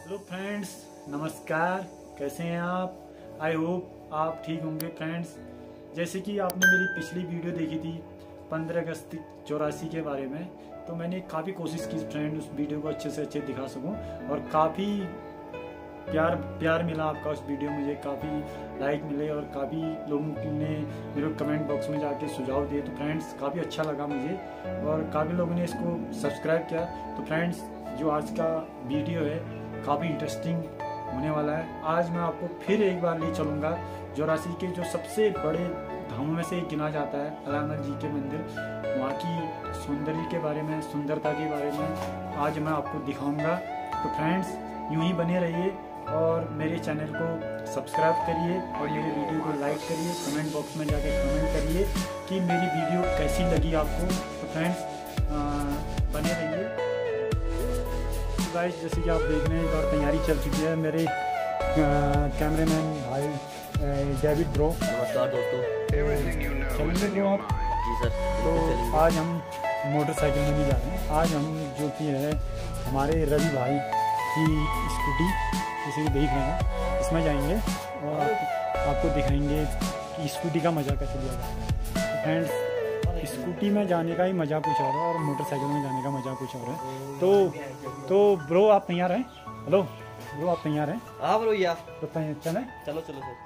Hello friends, नमस्कार। कैसे हैं आप? आई होप आप ठीक होंगे फ्रेंड्स। जैसे कि आपने मेरी पिछली वीडियो देखी थी 15 अगस्त 84 के बारे में, तो मैंने काफ़ी कोशिश की फ्रेंड उस वीडियो को अच्छे से अच्छे दिखा सकूं, और काफ़ी प्यार मिला आपका उस वीडियो। मुझे काफ़ी लाइक मिले और काफ़ी लोगों ने मेरे कमेंट बॉक्स में जाके सुझाव दिए, तो फ्रेंड्स काफ़ी अच्छा लगा मुझे, और काफ़ी लोगों ने इसको सब्सक्राइब किया। तो फ्रेंड्स, जो आज का वीडियो है काफ़ी इंटरेस्टिंग होने वाला है। आज मैं आपको फिर एक बार ले चलूँगा 84 के जो सबसे बड़े धामों में से एक गिना जाता है अलारनाथ जी के मंदिर। वहाँ की सौंदर्य के बारे में, सुंदरता के बारे में आज मैं आपको दिखाऊंगा। तो फ्रेंड्स, यूं ही बने रहिए और मेरे चैनल को सब्सक्राइब करिए और मेरे वीडियो को लाइक करिए। कमेंट बॉक्स में जाके कमेंट करिए कि मेरी वीडियो कैसी लगी आपको। तो फ्रेंड्स, बने रहिए। तो गाइस, जैसे कि आप देख रहे हैं, एक और तैयारी चल चुकी है। मेरे कैमरामैन भाई डेविड ब्रो। नमस्कार दोस्तों। चलेंगे ब्रो आप? जी सर। तो आज हम मोटरसाइकिल में नहीं जा रहे हैं। आज हम जो कि है हमारे रवि भाई की स्कूटी, जैसे कि देख रहे हैं, इसमें जाएंगे और आपको दिखाएंगे कि स्कूटी का मज़ा कैसे लिया जाता है। तो फ्रेंड्स, स्कूटी में जाने का ही मज़ा कुछ और है और मोटरसाइकिल में जाने का मज़ा कुछ और है। तो ब्रो आप तैयार हैं? हेलो ब्रो, आप तैयार हैं? हाँ ब्रो, या तो चलें? चलो चलो सर।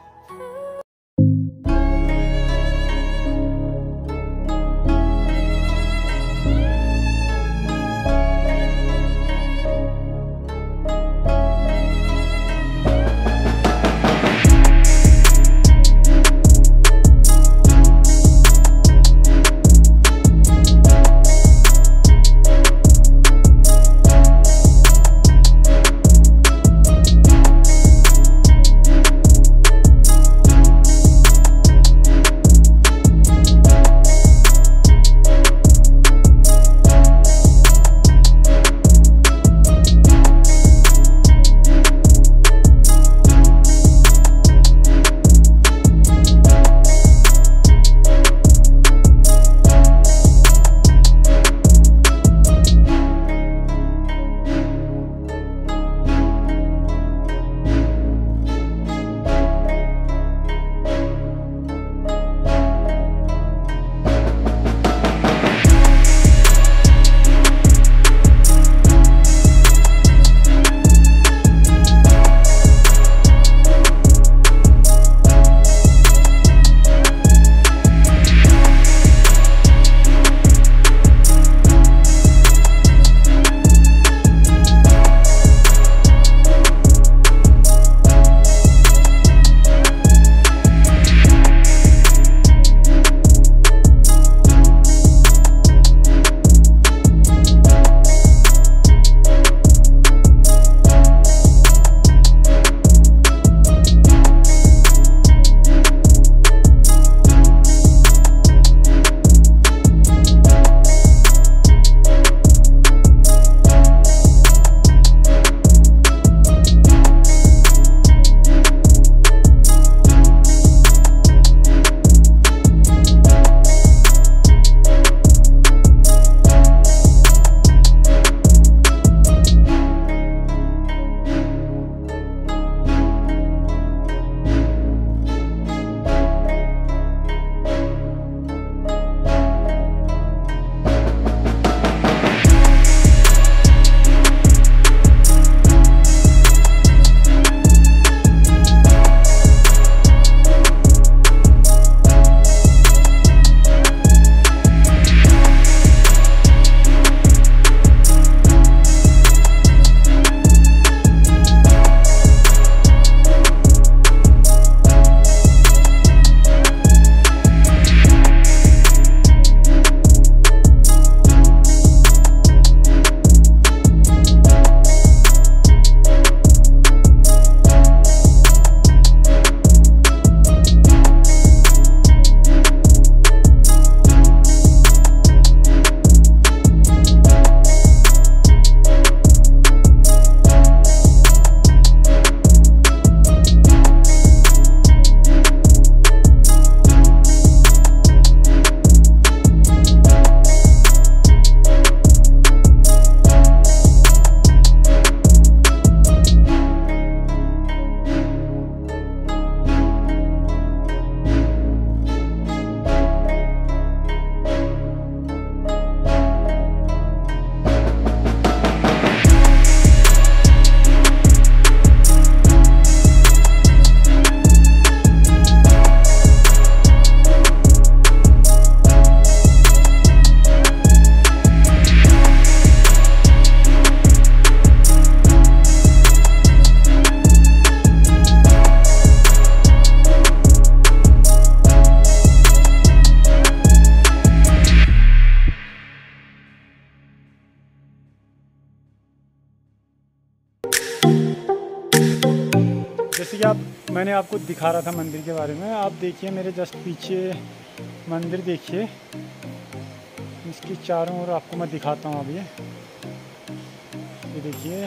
कि मैंने आपको दिखा रहा था मंदिर के बारे में, आप देखिए मेरे जस्ट पीछे मंदिर देखिए, इसके चारों ओर आपको मैं दिखाता हूँ। अभी ये देखिए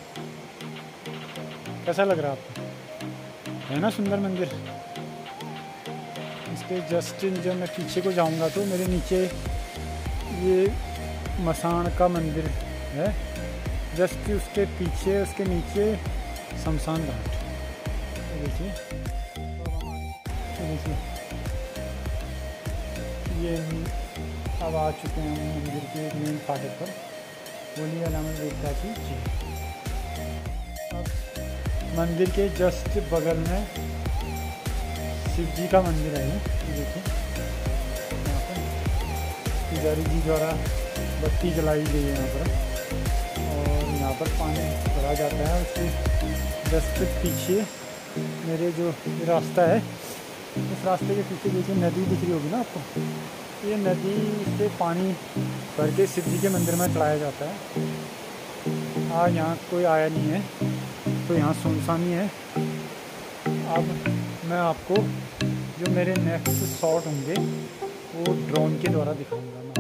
कैसा लग रहा है आपको, है ना सुंदर मंदिर। इसके जस्ट जब मैं पीछे को जाऊंगा तो मेरे नीचे ये मसान का मंदिर है, जस्ट उसके पीछे उसके नीचे शमशान घाट। देखिए ये अब आ चुके हैं हम मंदिर के मेन फाटक पर। बोलिए अलामत देखता जी। अब मंदिर के जस्ट बगल में शिव जी का मंदिर है। ये देखिए यहाँ पर पुजारी जी द्वारा बत्ती जलाई गई है यहाँ पर, और यहाँ पर पानी भरा जाता है। उसके जस्ट पीछे मेरे जो रास्ता है, उस रास्ते के पीछे देखिए नदी दिख रही होगी ना आपको। ये नदी से पानी भर के शिव जी के मंदिर में चढ़ाया जाता है। आज यहाँ कोई आया नहीं है तो यहाँ सुनसानी है। अब मैं आपको जो मेरे नेक्स्ट शॉट होंगे वो ड्रोन के द्वारा दिखाऊंगा मैं।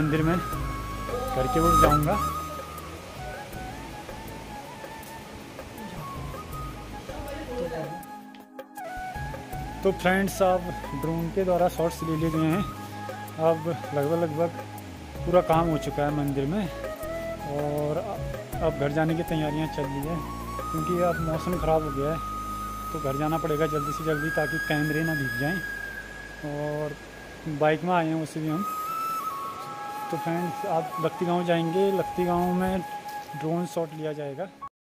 मंदिर में करके उठ जाऊंगा। तो फ्रेंड्स, अब ड्रोन के द्वारा शॉट्स ले लिए गए हैं। अब लगभग पूरा काम हो चुका है मंदिर में और अब घर जाने की तैयारियां चल रही है, क्योंकि अब मौसम ख़राब हो गया है तो घर जाना पड़ेगा जल्दी से जल्दी, ताकि कैमरे ना भीग जाएं। और बाइक में आए हैं उससे भी हम। तो फ्रेंड्स, आप लक्ती गांव जाएंगे, लक्ती गांव में ड्रोन शॉट लिया जाएगा।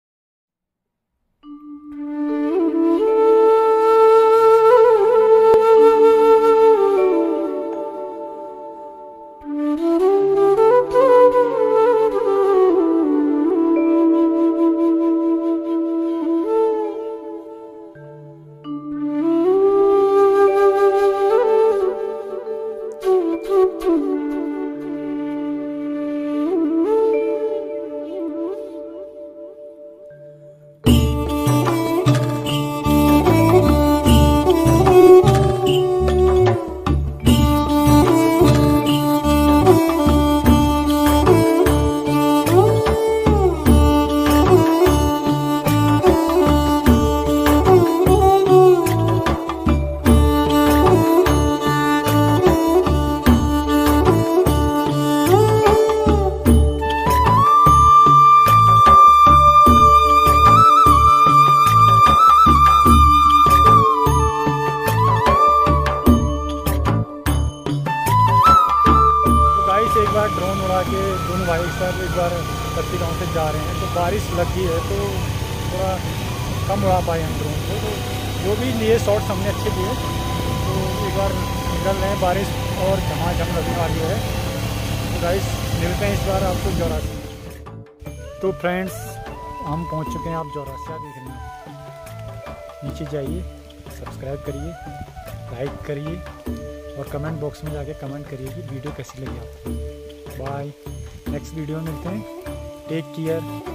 एक बार ड्रोन उड़ा के दोनों भाई साहब एक बार लक्ती गाँव से जा रहे हैं, तो बारिश लगी है तो थोड़ा कम उड़ा पाए हम ड्रोन को। तो जो भी लिए शॉट्स हमने अच्छे लिए, तो एक बार निकल रहे हैं, बारिश और झमाझम लगने वाली है। तो गाइस, मिलते हैं इस बार आपको चौरासी। तो फ्रेंड्स, हम पहुंच चुके हैं। आप चौरासिया देख रहे हैं। नीचे जाइए, सब्सक्राइब करिए, लाइक करिए और कमेंट बॉक्स में जाके कमेंट करिए कि वीडियो कैसी लगी आपको। बाय, नेक्स्ट वीडियो में मिलते हैं। Take care.